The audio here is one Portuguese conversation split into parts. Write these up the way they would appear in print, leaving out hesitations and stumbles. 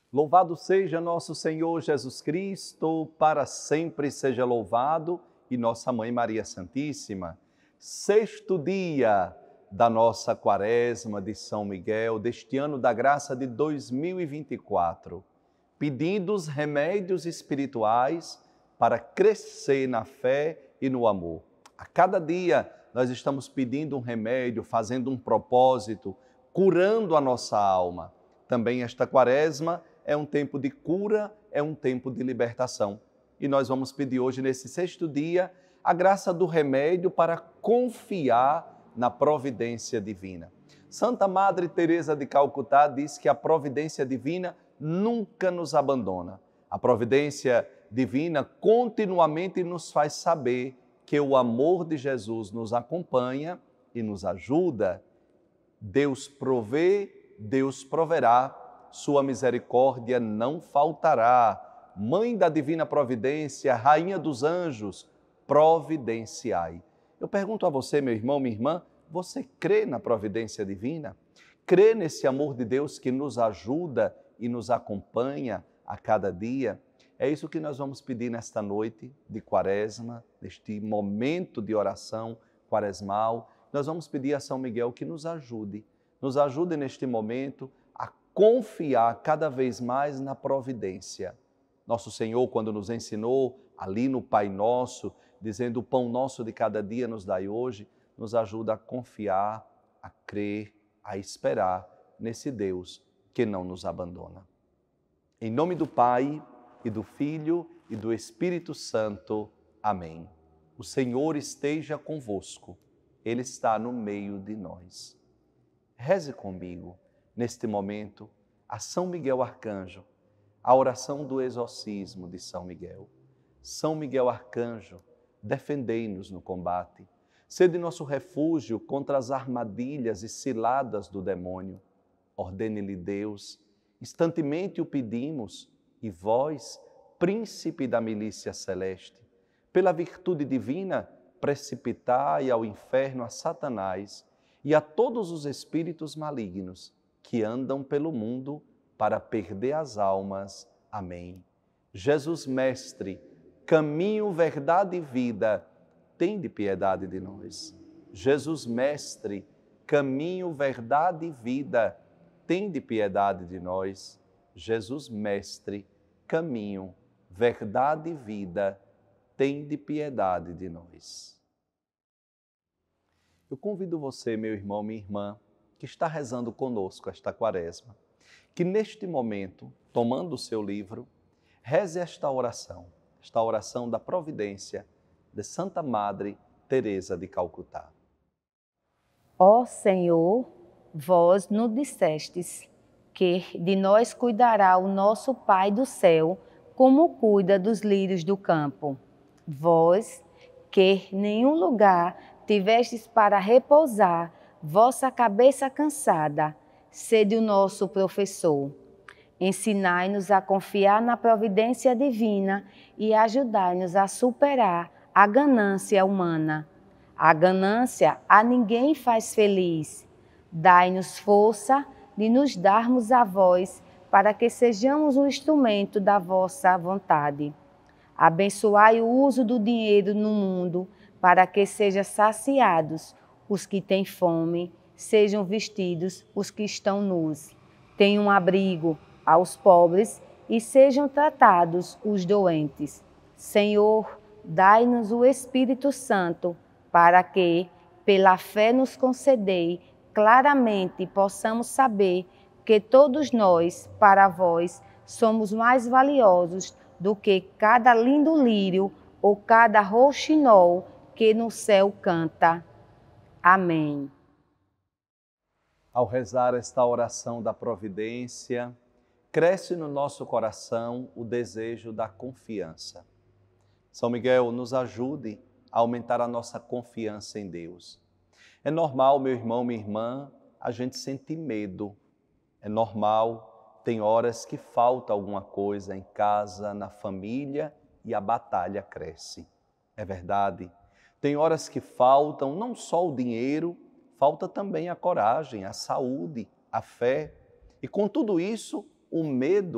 Louvado seja nosso Senhor Jesus Cristo, para sempre seja louvado, e nossa Mãe Maria Santíssima. Sexto dia da nossa Quaresma de São Miguel, deste ano da graça de 2024, pedindo os remédios espirituais para crescer na fé e no amor. A cada dia nós estamos pedindo um remédio, fazendo um propósito, curando a nossa alma. Também esta Quaresma é um tempo de cura, é um tempo de libertação. E nós vamos pedir hoje, nesse sexto dia, a graça do remédio para confiar na providência divina. Santa Madre Teresa de Calcutá diz que a providência divina nunca nos abandona. A providência divina continuamente nos faz saber que o amor de Jesus nos acompanha e nos ajuda. Deus provê, Deus proverá, sua misericórdia não faltará. Mãe da divina providência, Rainha dos anjos, providenciai. Eu pergunto a você, meu irmão, minha irmã, você crê na providência divina? Crê nesse amor de Deus que nos ajuda e nos acompanha a cada dia? É isso que nós vamos pedir nesta noite de Quaresma, neste momento de oração quaresmal. Nós vamos pedir a São Miguel que nos ajude neste momento a confiar cada vez mais na providência. Nosso Senhor, quando nos ensinou ali no Pai Nosso, dizendo: o pão nosso de cada dia nos dai hoje, nos ajuda a confiar, a crer, a esperar nesse Deus que não nos abandona. Em nome do Pai, e do Filho, e do Espírito Santo. Amém. O Senhor esteja convosco, Ele está no meio de nós. Reze comigo, neste momento, a São Miguel Arcanjo, a oração do exorcismo de São Miguel. São Miguel Arcanjo, defendei-nos no combate. Sede nosso refúgio contra as armadilhas e ciladas do demônio. Ordene-lhe Deus, instantemente o pedimos, e vós, príncipe da milícia celeste, pela virtude divina, precipitai ao inferno a Satanás e a todos os espíritos malignos que andam pelo mundo para perder as almas. Amém. Jesus Mestre, caminho, verdade e vida, tende piedade de nós. Jesus Mestre, caminho, verdade e vida, tende piedade de nós. Jesus Mestre, caminho, verdade e vida, tende piedade de nós. Eu convido você, meu irmão, minha irmã, que está rezando conosco esta Quaresma, que neste momento, tomando o seu livro, reze esta oração da providência de Santa Madre Teresa de Calcutá. Ó Senhor, vós nos dissestes que de nós cuidará o nosso Pai do céu, como cuida dos lírios do campo. Vós, que nenhum lugar tivestes para repousar vossa cabeça cansada, sede o nosso professor. Ensinai-nos a confiar na providência divina e ajudai-nos a superar a ganância humana. A ganância a ninguém faz feliz. Dai-nos força de nos darmos a vós, para que sejamos um instrumento da vossa vontade. Abençoai o uso do dinheiro no mundo, para que sejam saciados os que têm fome, sejam vestidos os que estão nus, tenham abrigo aos pobres e sejam tratados os doentes. Senhor, dai-nos o Espírito Santo, para que, pela fé nos concedei, claramente possamos saber que todos nós, para vós, somos mais valiosos do que cada lindo lírio ou cada rouxinol que no céu canta. Amém. Ao rezar esta oração da providência, cresce no nosso coração o desejo da confiança. São Miguel, nos ajude a aumentar a nossa confiança em Deus. É normal, meu irmão, minha irmã, a gente sentir medo. É normal, tem horas que falta alguma coisa em casa, na família, e a batalha cresce. É verdade. Tem horas que faltam não só o dinheiro, falta também a coragem, a saúde, a fé. E com tudo isso, o medo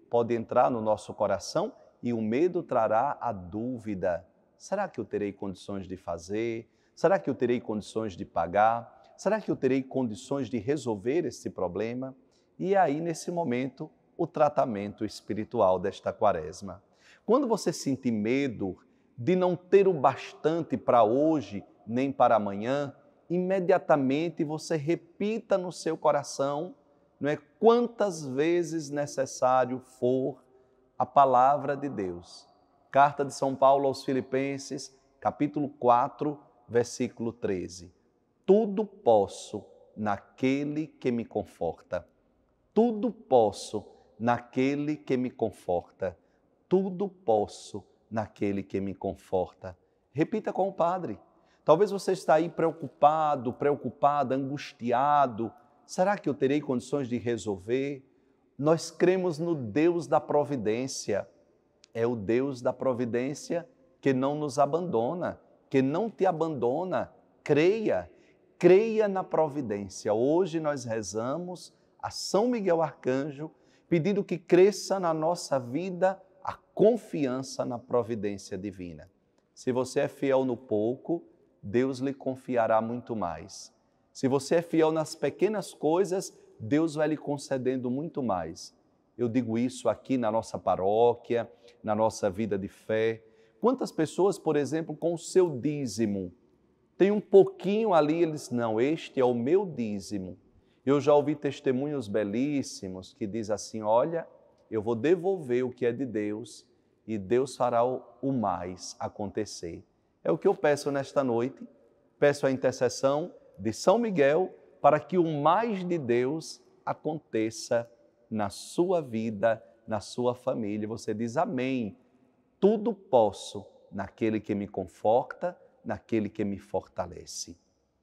pode entrar no nosso coração e o medo trará a dúvida. Será que eu terei condições de fazer? Será que eu terei condições de pagar? Será que eu terei condições de resolver esse problema? E aí, nesse momento, o tratamento espiritual desta quaresma. Quando você sentir medo de não ter o bastante para hoje, nem para amanhã, imediatamente você repita no seu coração, não é, quantas vezes necessário for, a palavra de Deus. Carta de São Paulo aos Filipenses, capítulo 4, versículo 13. Tudo posso naquele que me conforta. Tudo posso naquele que me conforta. Tudo posso naquele que me conforta. Repita com o Padre. Talvez você está aí preocupado, preocupada, angustiado. Será que eu terei condições de resolver? Nós cremos no Deus da providência. É o Deus da providência que não nos abandona, que não te abandona. Creia, creia na providência. Hoje nós rezamos a São Miguel Arcanjo, pedindo que cresça na nossa vida a confiança na providência divina. Se você é fiel no pouco, Deus lhe confiará muito mais. Se você é fiel nas pequenas coisas, Deus vai lhe concedendo muito mais. Eu digo isso aqui na nossa paróquia, na nossa vida de fé. Quantas pessoas, por exemplo, com o seu dízimo, tem um pouquinho ali, eles, não, este é o meu dízimo. Eu já ouvi testemunhos belíssimos que diz assim, olha, eu vou devolver o que é de Deus e Deus fará o mais acontecer. É o que eu peço nesta noite, peço a intercessão de São Miguel para que o mais de Deus aconteça na sua vida, na sua família. Você diz amém. Tudo posso naquele que me conforta, naquele que me fortalece.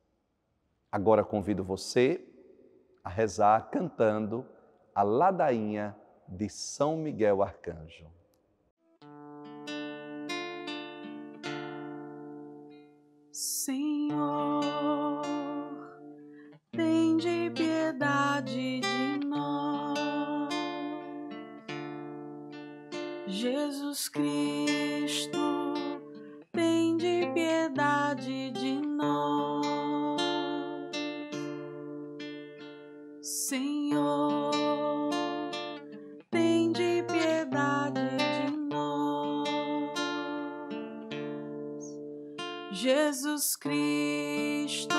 Agora convido você a rezar cantando a ladainha de São Miguel Arcanjo. Senhor, tende piedade de nós. Jesus Cristo, tende piedade de nós. Senhor, tende piedade de nós. Jesus Cristo,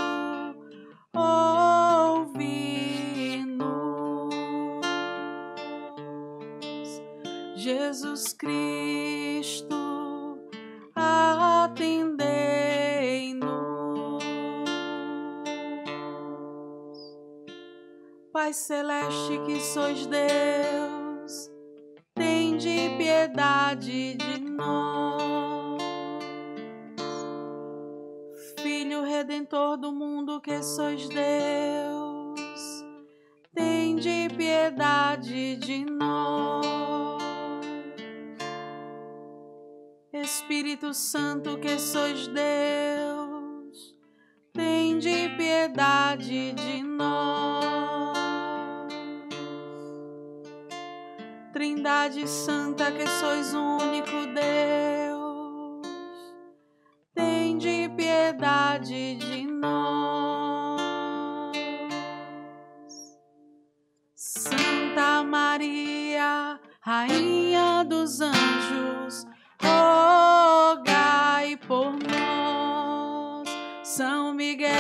ouve-nos. Jesus Cristo, atendei-nos. Pai Celeste que sois Deus, tende piedade de nós. Filho Redentor do mundo que sois Deus, tende piedade de nós. Espírito Santo que sois Deus, tende piedade de nós. Trindade Santa que sois único Deus, tende piedade de nós. Santa Maria, Rainha dos Anjos, rogai por nós. São Miguel,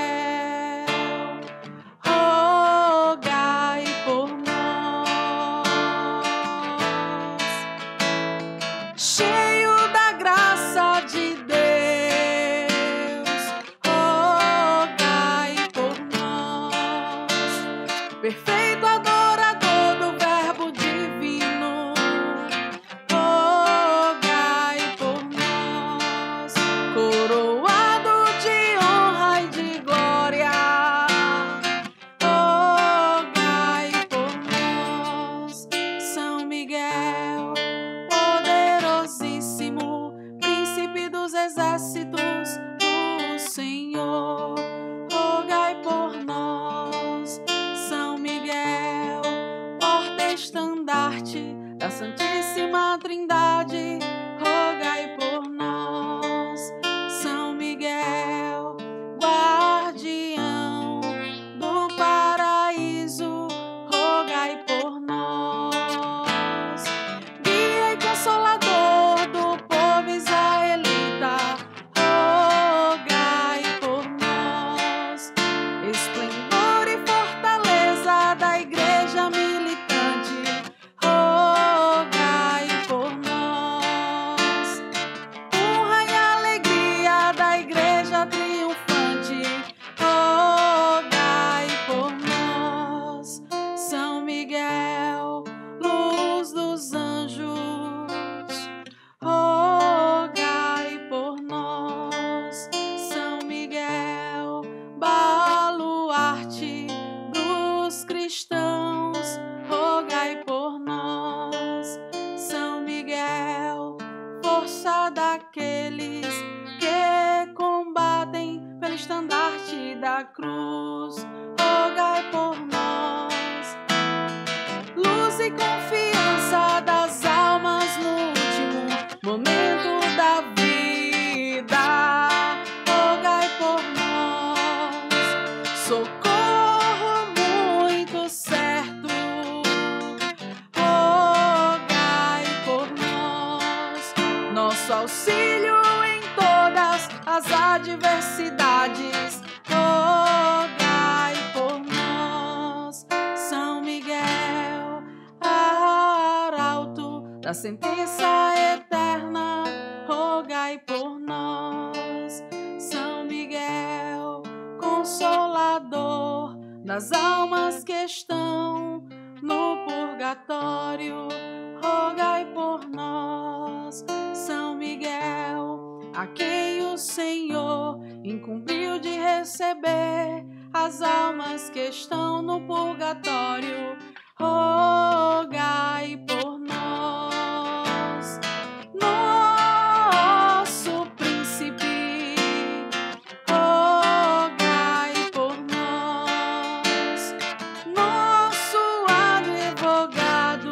rogai por nós. Cheio da graça de Deus, rogai por nós. Perfeito adorador do Verbo divino, rogai por nós. Coroado de honra e de glória, rogai por nós. São Miguel, poderosíssimo, príncipe dos exércitos do Senhor, rogai por nós. São Miguel, parte da cruz, rogai por nós. Luz e confiança das almas no último momento da vida, rogai por nós. Socorro muito certo, rogai por nós. Nosso auxílio em todas as adversidades, rogai por nós. São Miguel, arauto da sentença eterna, rogai por nós. São Miguel, consolador das almas que estão no purgatório, rogai por nós. São Miguel, a quem o Senhor incumbiu de receber as almas que estão no purgatório, rogai por nós. Nosso príncipe, rogai por nós. Nosso advogado,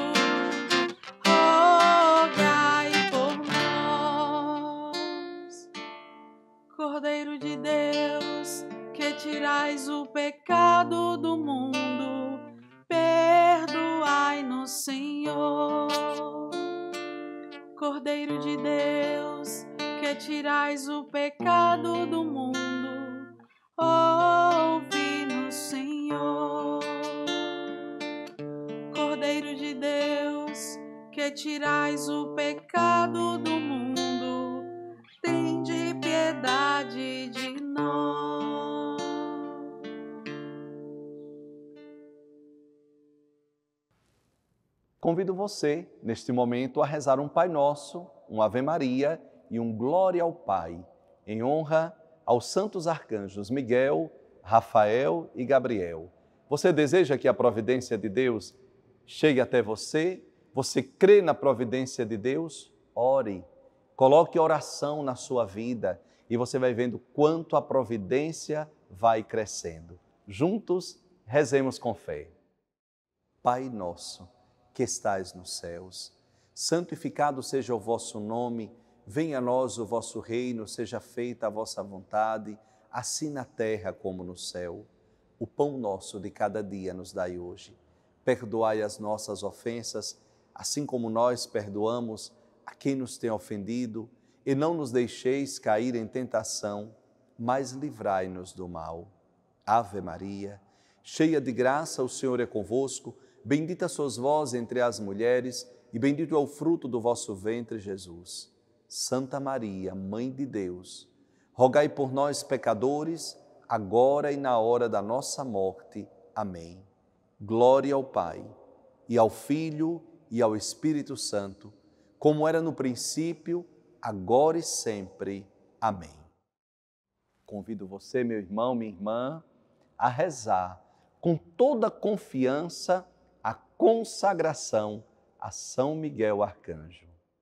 rogai por nós. Cordeiro de Deus, que tirais o pecado do mundo, perdoai-nos, Senhor. Cordeiro de Deus, que tirais o pecado do mundo, ouvi-nos, Senhor. Cordeiro de Deus, que tirais o pecado do mundo, tende piedade de nós. Convido você, neste momento, a rezar um Pai Nosso, um Ave Maria e um Glória ao Pai, em honra aos santos arcanjos Miguel, Rafael e Gabriel. Você deseja que a providência de Deus chegue até você? Você crê na providência de Deus? Ore, coloque oração na sua vida e você vai vendo quanto a providência vai crescendo. Juntos, rezemos com fé. Pai nosso, que estais nos céus, santificado seja o vosso nome, venha a nós o vosso reino, seja feita a vossa vontade, assim na terra como no céu. O pão nosso de cada dia nos dai hoje. Perdoai as nossas ofensas, assim como nós perdoamos a quem nos tem ofendido, e não nos deixeis cair em tentação, mas livrai-nos do mal. Ave Maria, cheia de graça, o Senhor é convosco, bendita sois vós entre as mulheres, e bendito é o fruto do vosso ventre, Jesus. Santa Maria, Mãe de Deus, rogai por nós, pecadores, agora e na hora da nossa morte. Amém. Glória ao Pai, e ao Filho, e ao Espírito Santo, como era no princípio, agora e sempre. Amém. Convido você, meu irmão, minha irmã, a rezar com toda confiança a consagração a São Miguel Arcanjo.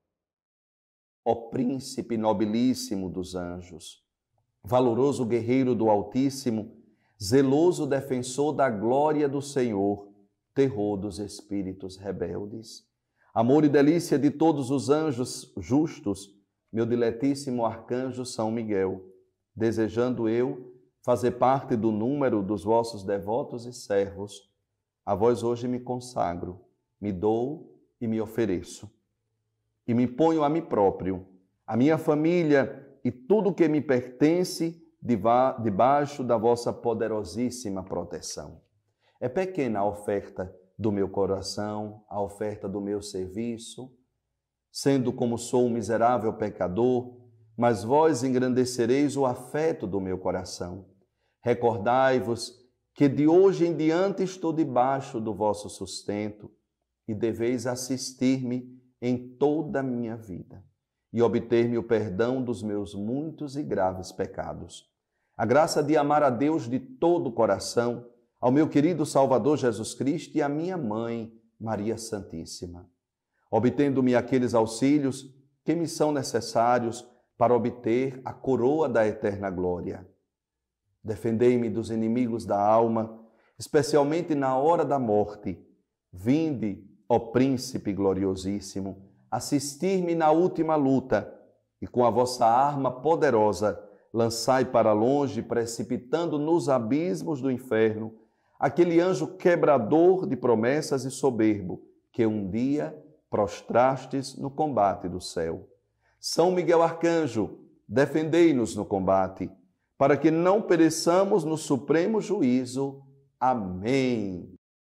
Ó príncipe nobilíssimo dos anjos, valoroso guerreiro do Altíssimo, zeloso defensor da glória do Senhor, terror dos espíritos rebeldes, amor e delícia de todos os anjos justos, meu diletíssimo arcanjo São Miguel, desejando eu fazer parte do número dos vossos devotos e servos, a vós hoje me consagro, me dou e me ofereço. E me ponho a mim próprio, a minha família e tudo que me pertence debaixo da vossa poderosíssima proteção. É pequena a oferta do meu coração, a oferta do meu serviço, sendo como sou um miserável pecador, mas vós engrandecereis o afeto do meu coração. Recordai-vos que de hoje em diante estou debaixo do vosso sustento e deveis assistir-me em toda a minha vida e obter-me o perdão dos meus muitos e graves pecados. A graça de amar a Deus de todo o coração, ao meu querido Salvador Jesus Cristo e à minha mãe, Maria Santíssima, obtendo-me aqueles auxílios que me são necessários para obter a coroa da eterna glória. Defendei-me dos inimigos da alma, especialmente na hora da morte. Vinde, ó Príncipe gloriosíssimo, assistir-me na última luta, e com a vossa arma poderosa, lançai para longe, precipitando nos abismos do inferno, aquele anjo quebrador de promessas e soberbo, que um dia prostrastes no combate do céu. São Miguel Arcanjo, defendei-nos no combate, para que não pereçamos no supremo juízo. Amém.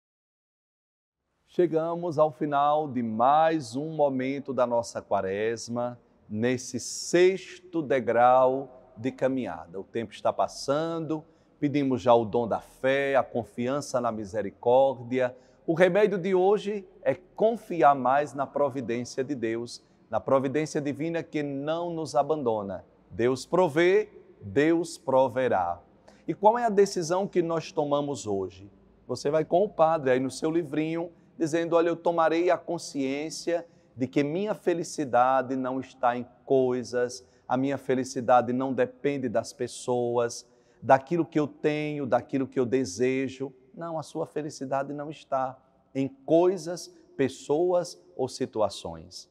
Chegamos ao final de mais um momento da nossa quaresma, nesse 6º degrau de caminhada. O tempo está passando, pedimos já o dom da fé, a confiança na misericórdia. O remédio de hoje é confiar mais na providência de Deus, na providência divina que não nos abandona. Deus provê, Deus proverá. E qual é a decisão que nós tomamos hoje? Você vai com o padre aí no seu livrinho, dizendo, olha, eu tomarei a consciência de que minha felicidade não está em coisas, a minha felicidade não depende das pessoas, daquilo que eu tenho, daquilo que eu desejo. Não, a sua felicidade não está em coisas, pessoas ou situações.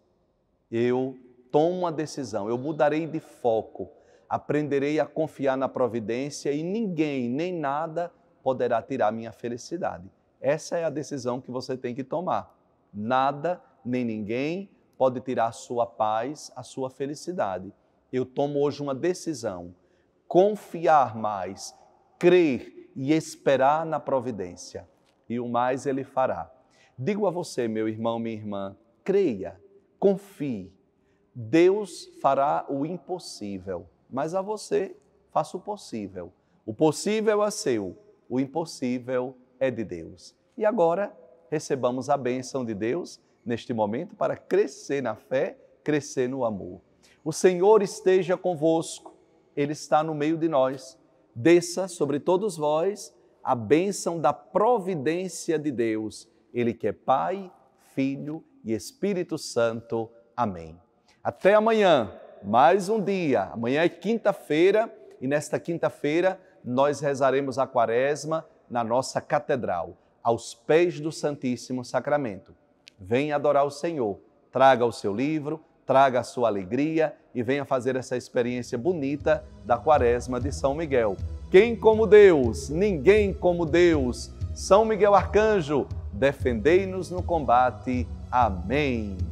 Eu tomo uma decisão, eu mudarei de foco, aprenderei a confiar na providência e ninguém, nem nada poderá tirar minha felicidade. Essa é a decisão que você tem que tomar. Nada, nem ninguém pode tirar a sua paz, a sua felicidade. Eu tomo hoje uma decisão, confiar mais, crer e esperar na providência. E o mais Ele fará. Digo a você, meu irmão, minha irmã, creia, confie. Deus fará o impossível, mas a você faça o possível. O possível é seu, o impossível é de Deus. E agora, recebamos a bênção de Deus neste momento para crescer na fé, crescer no amor. O Senhor esteja convosco, Ele está no meio de nós. Desça sobre todos vós a bênção da providência de Deus, Ele que é Pai, Filho e Espírito Santo. Amém. Até amanhã, mais um dia. Amanhã é quinta-feira e nesta quinta-feira nós rezaremos a quaresma na nossa catedral, aos pés do Santíssimo Sacramento. Venha adorar o Senhor, traga o seu livro, traga a sua alegria e venha fazer essa experiência bonita da quaresma de São Miguel. Quem como Deus? Ninguém como Deus. São Miguel Arcanjo, defendei-nos no combate. Amém.